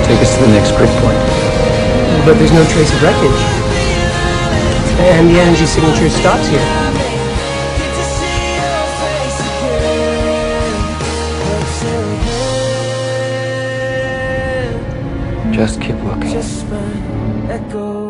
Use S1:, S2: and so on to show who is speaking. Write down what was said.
S1: Take us to the next grid point.
S2: But there's no trace of wreckage. And the energy signature stops here.
S1: Just keep looking.
S3: Just my echo.